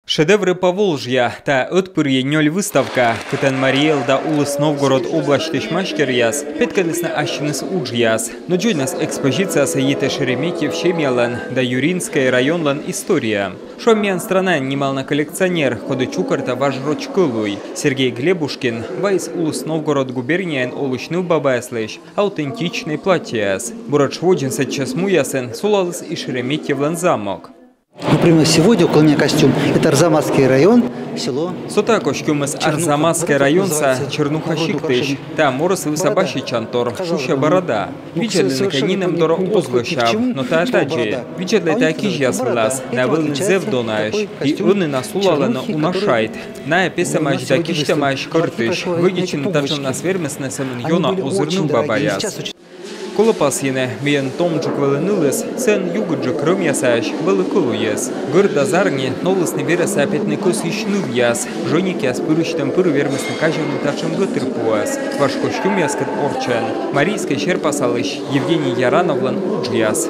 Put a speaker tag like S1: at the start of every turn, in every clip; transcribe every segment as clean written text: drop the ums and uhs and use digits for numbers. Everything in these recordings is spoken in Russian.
S1: Шедевры Поволжья та отпырье нёль выставка, кытен Мариэл да Улыс Новгород облаштыш машкеряс, петканесна ащинес уджьяс. Но джойнас экспозиция саите Шереметьев Шемьялан да Юринская районлан история. Шомьян страна немална коллекционер, ходы чукарта важрочкылуй. Сергей Глебушкин, вайс Улыс Новгород губерниян олышныл бабайслыш, аутентичный платьяс. Бурачводжин сейчас муясен, сулалыс и Шереметьевлан замок.
S2: Например, сегодня около меня костюм. Это Арзамасский район, село.
S1: Сота костюм из Арзамасский районца Чернуха-Щиктыш. Там мороз высобащий чантор, шуща борода. Видели на конинам доро озлышав, но та атаджи. Видели таки жьяс влас, на вылны зевдонаеш. И уны насулала на унашайт. На песамаш да киштамаш кыртыш. Выгичен тачем на свермесне семеньона озырнул бабаяс. Колопасьене миен томчук веленылес, сен югуджик рымясаш великулуес. Гырда зарни нолысны береса апетны кос ишнувьяс. Жоник яс пырыштем пыры вермесны кажем тачем гытырпуас. Ваш костюм яскет орчен. Марийский щерпасалыш Евгений Ярановлан уджьяс.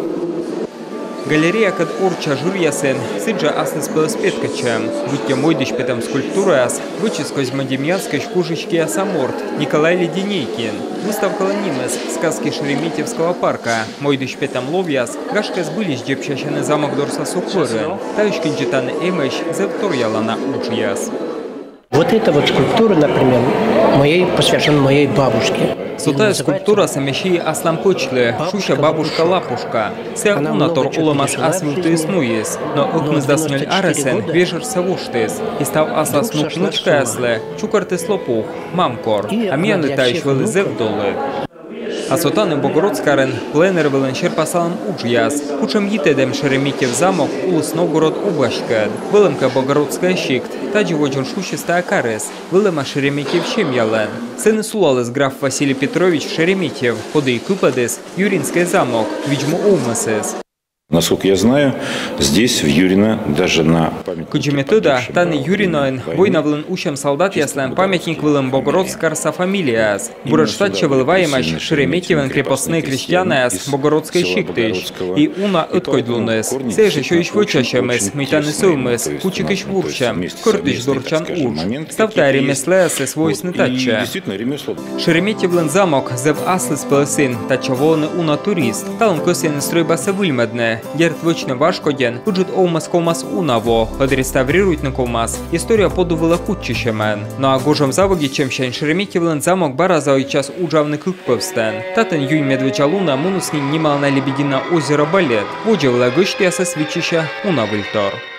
S1: Галерея кад орча журьясен, сиджа аслес пелеспеткачем. Будьте мойдыш петам скульптурас, вычис Козьмодемьянской шкужечки асаморт, Николай Леденейкин. Выставка ланимес, сказки Шереметьевского парка. Мойдыш петам ловьяс, гашкас былищ депчащены замок дорса суквырен. Тающкин читаны эмэш, зевторьялана уджьяс.
S3: Вот эта вот скульптура, например, посвящена моей бабушке.
S1: Сотая скульптура самещи аслам почле, шуща бабушка-лапушка. Се унатор уламас асвилты снуес, но укмыз даснёль аресен вежер савуштес. И став аслас внучка асле, чукарты слопух, мамкор, а мияны таищ вылызев долы. А сотаны Богородскарен пленер велен щерпасалам уджьяс. Кучем йитедем Шереметьев замок Улыс Новгород облашкад. Велемка Богородская щикт, таджи воджон шущиста акарес. Велема Шереметьев Шемьялен. Сыны сулалес граф Василий Петрович Шереметьев. Ходы и купадес Юринский замок, видьмо умасес.
S4: Насколько я знаю, здесь, в Юрино, даже на памятнике...
S1: Куджиметуда, таны Юриноен, войнавлен ущем солдат яслен памятник вылем Богородскарса фамилияс. Бураштатче вылываемаш Шереметьевен крепостные крестьяняс Богородской щиктыш. И уна откойдлунес. Сеж еще ищ вычащемес, митаны сылмес, кучик ищ вурчам, кыртыш дурчан уж. Ставта ремеслеясе свойсны татча. Шереметьевлен замок, зев аслес пелесин, татча волны уна турист. Талон косен стройбаса выльмедне. Герт вычно вашкоден, уджит оумас колмас унаво, отреставрирует на колмас. История подувала кутчищемен. Но а гожем завоги чем щен Шереметьевлен замок бараза и час уджавны кыкпевстен. Татен юй медвеча луна мунусни немал на лебедина озеро балет. Воджевла гыштяса свечища унавыльтор.